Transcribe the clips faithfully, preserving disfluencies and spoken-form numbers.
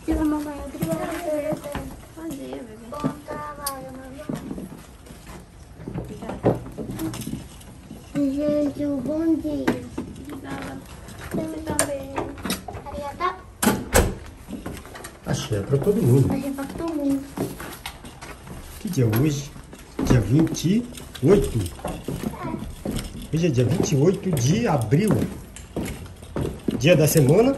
Tira uma banha, obrigada. Fazia, bebê. Bom trabalho, mamãe. Obrigada. Gente, um bom dia. Obrigada. Você também. Obrigada. Achei pra todo mundo. Achei pra todo mundo. Que dia é hoje? Dia vinte e oito. Hoje é dia vinte e oito de abril. Dia da semana.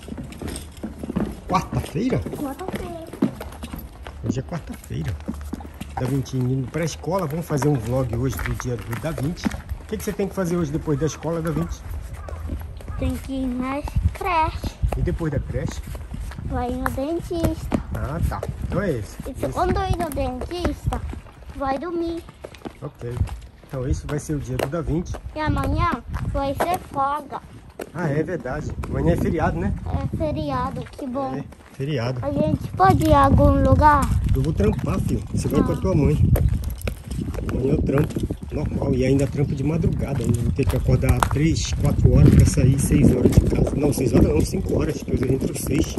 Quarta-feira? Quarta-feira. Hoje é quarta-feira. Da Vinci indo para a escola. Vamos fazer um vlog hoje do dia do Da Vinci. O que, que você tem que fazer hoje depois da escola, Da Vinci? Tem que ir na creche. E depois da creche? Vai no dentista. Ah, tá. Então é esse. E esse. quando ir no dentista, vai dormir. Ok. Então esse vai ser o dia do Da Vinci. E amanhã vai ser folga. Ah, é verdade. Amanhã é feriado, né? É feriado, que bom. É, feriado. A gente pode ir a algum lugar? Eu vou trampar, filho. Você vai Ah. com a tua mãe. Amanhã eu trampo. Normal. E ainda trampo de madrugada. Ainda vou ter que acordar três, quatro horas para sair seis horas de casa. Não, seis horas não, cinco horas. Depois eu entro seis.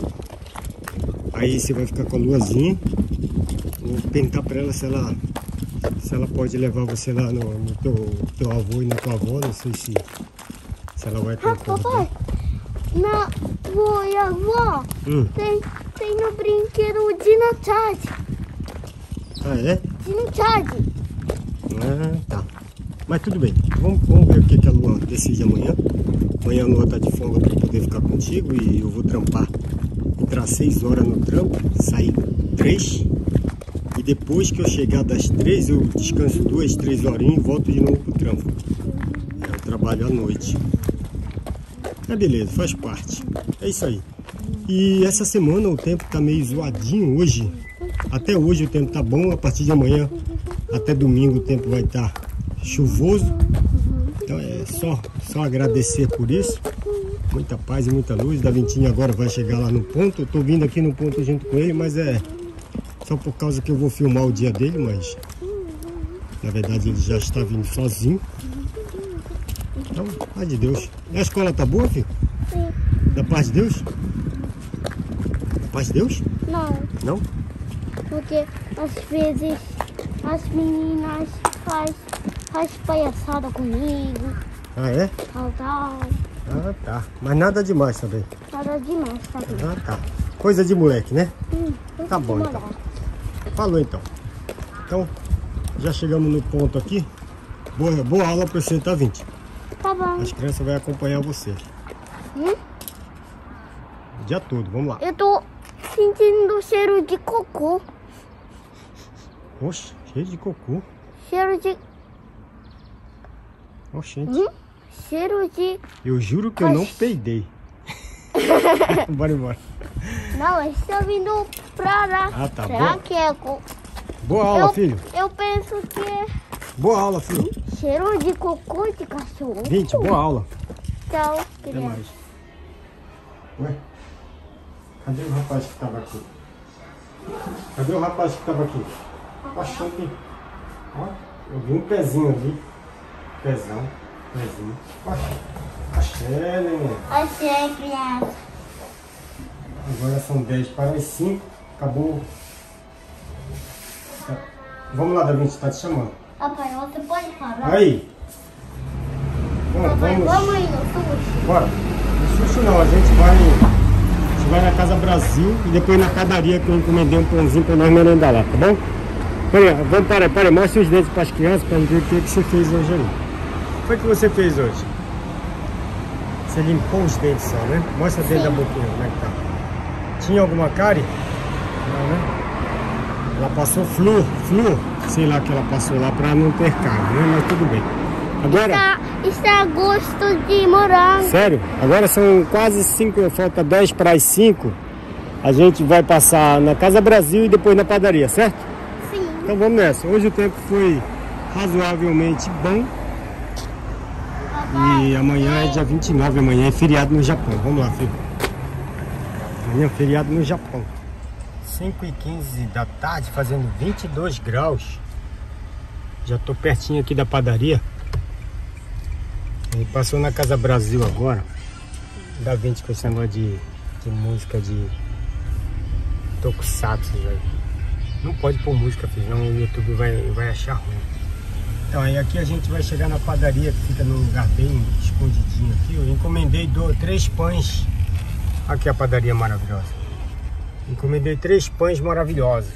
Aí você vai ficar com a luazinha. Vou perguntar para ela se ela se ela pode levar você lá no, no teu, teu avô e na tua avó. Não sei se, se ela vai ter Ah, papai, na avó e avó hum. tem, tem no brinquedo Dino Charge. Ah, é? Dino Charge. Ah, tá. Mas tudo bem. Vamos, vamos ver o que, que a Lua decide amanhã. Amanhã a Lua tá de folga para poder ficar contigo e eu vou trampar. Entrar seis horas no trampo, sair três. E depois que eu chegar das três, eu descanso duas, três horinhas e volto de novo pro trampo. É, eu trabalho à noite. É beleza, faz parte. É isso aí. E essa semana o tempo tá meio zoadinho hoje. Até hoje o tempo tá bom, a partir de amanhã até domingo o tempo vai estar chuvoso. Então é só, só agradecer por isso. Muita paz e muita luz. Da Vintinha agora vai chegar lá no ponto. Eu tô vindo aqui no ponto junto com ele, mas é só por causa que eu vou filmar o dia dele, mas na verdade ele já está vindo sozinho. Então, paz de Deus. E a escola tá boa, filho? Sim. Da paz de Deus? Da paz de Deus? Não, Não? porque às vezes as meninas faz, faz palhaçada comigo, Ah, é? tal, tal. Ah, tá. Mas nada demais também. Nada demais, tá bem? Ah, tá. Coisa de moleque, né? Hum, Tá bom, então. Falou, então. Então, já chegamos no ponto aqui. Boa, boa aula pra você, tá, Vinci? Tá bom. As crianças vão acompanhar você. Hum? O dia todo, vamos lá. Eu tô sentindo cheiro de cocô. Oxe, cheio de cocô. Cheiro de... Oxente. Hum? Cheiro de... Eu juro que eu não peidei. Bora embora. Não, está vindo pra lá. Ah, tá. Será Boa, que é... co- boa aula, eu, filho. eu penso que é Boa aula, filho. cheiro de cocô de cachorro. Vinci, boa aula. Tchau, Até criança. mais. Ué? Cadê o rapaz que tava aqui? Cadê o rapaz que tava aqui? Achou que... Ó, eu vi um pezinho ali. Pezão. Pezinho. Ó, axé, neném. Achei, criança. Agora são dez para as cinco. Acabou. Tá. Vamos lá, Da Vinci, tá te chamando. Papai, você pode parar? Aí. Bom, Papai, vamos. vamos ir no sushi. Bora. No sushi não, a gente vai. A gente vai na Casa Brasil e depois na padaria que eu encomendei um pãozinho para nós merendar lá, tá bom? Peraí, vamos parar, peraí, mostra os dedos para as crianças para ver o que, que você fez hoje aí. O que foi que você fez hoje? Você limpou os dentes só, né? Mostra dentro da boquinha, como é que tá. Tinha alguma cárie? Não, né? Ela passou flúor, flúor, sei lá que ela passou lá para não ter cárie, né? Mas tudo bem. Agora... Está, está gosto de morango. Sério? Agora são quase cinco, falta dez para as cinco. A gente vai passar na Casa Brasil e depois na padaria, certo? Sim. Então vamos nessa. Hoje o tempo foi razoavelmente bom. E amanhã é dia vinte e nove, amanhã é feriado no Japão. Vamos lá, filho. Amanhã é feriado no Japão. cinco e quinze da tarde, fazendo vinte e dois graus. Já tô pertinho aqui da padaria. Ele passou na Casa Brasil agora. Da Vinci com esse negócio de, de música de tokusatsu, velho. Não pode pôr música, senão o YouTube vai, vai achar ruim. Então aí aqui a gente vai chegar na padaria que fica num lugar bem escondidinho aqui. Eu encomendei dois, três pães. Aqui a padaria maravilhosa. Encomendei três pães maravilhosos.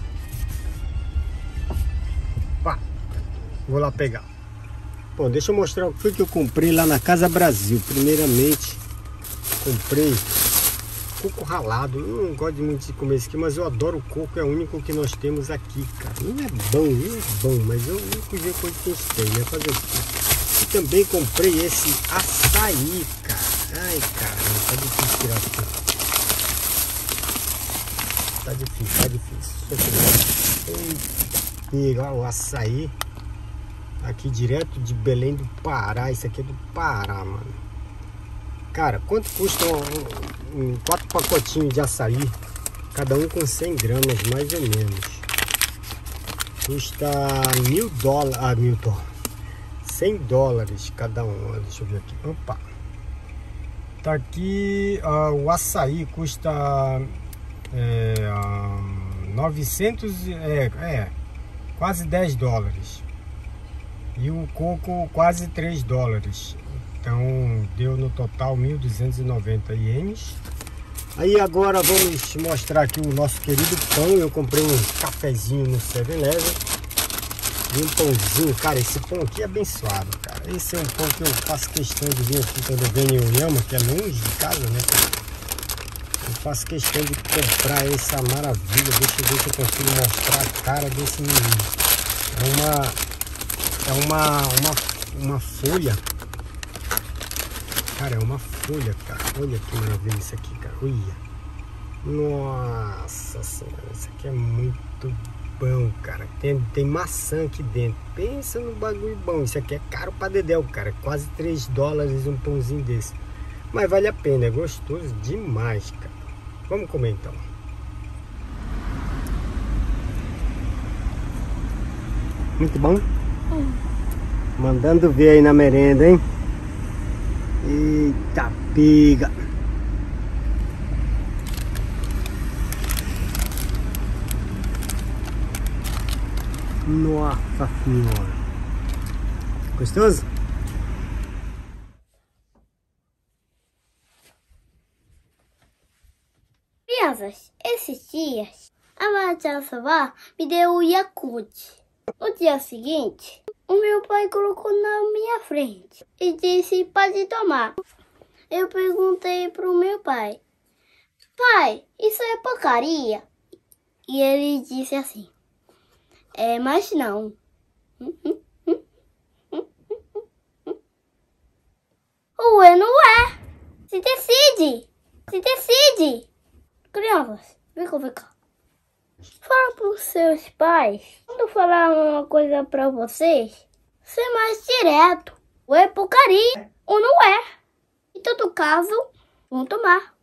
Pá, vou lá pegar. Bom, deixa eu mostrar o que foi que eu comprei lá na Casa Brasil. Primeiramente, comprei coco ralado. Eu não gosto muito de comer isso aqui, mas eu adoro o coco. É o único que nós temos aqui, cara. Não é bom, não é bom, mas eu não coisa que a gente tem, né? Fazer isso. E também comprei esse açaí, cara. Ai, caramba, tá difícil tirar aqui. Tá difícil, tá difícil. Eita, olha o açaí. Aqui direto de Belém do Pará. Isso aqui é do Pará, mano. Cara, quanto custa um, um, quatro pacotinhos de açaí? Cada um com cem gramas, mais ou menos. Custa mil dólares. Ah, mil dólares. cem dólares cada um. Deixa eu ver aqui. Opa. Tá aqui. Uh, o açaí custa é, uh, novecentos. É, é, quase dez dólares. E o coco quase três dólares. Então deu no total mil duzentos e noventa ienes. Aí agora vamos mostrar aqui o nosso querido pão. Eu comprei um cafezinho no seven eleven e um pãozinho. Cara, esse pão aqui é abençoado, cara. Esse é um pão que eu faço questão de vir aqui quando eu venho em Oyama, que é longe de casa, né? Eu faço questão de comprar essa maravilha. Deixa eu ver se eu consigo mostrar a cara desse menino. É uma... É uma, uma, uma folha. Cara, é uma folha, cara. Olha que maravilha isso aqui, cara. Olha. Nossa senhora, isso aqui é muito bom, cara. Tem, tem maçã aqui dentro. Pensa no bagulho bom. Isso aqui é caro pra dedéu, cara. Quase três dólares um pãozinho desse. Mas vale a pena, é gostoso demais, cara. Vamos comer então. Muito bom. Mandando ver aí na merenda, hein? Eita piga! Nossa senhora! Gostoso? Crianças, esses dias a Matia Savá me deu o Yakult. No dia seguinte, o meu pai colocou na minha frente e disse: pode tomar. Eu perguntei pro meu pai: pai, isso é porcaria? E ele disse assim: é, mas não. Ué, não é. Se decide. Se decide. Crianças, vem cá, vem cá. Fala pros seus pais, quando falar uma coisa pra vocês, ser mais direto. Ou é porcaria, ou não é. Em todo caso, vão tomar.